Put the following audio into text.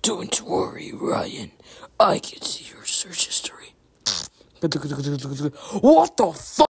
Don't worry, Ryan. I can see your search history. What the fuck?